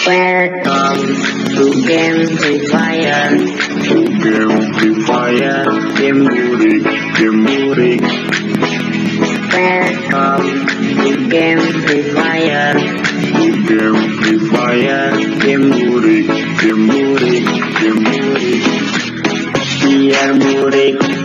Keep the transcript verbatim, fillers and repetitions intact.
Welcome to game Free Fire. Game Free Fire, game Burik, game Burik. Welcome to game Free Fire. Game Free Fire, game Burik, game Burik, game Burik. Biar Burik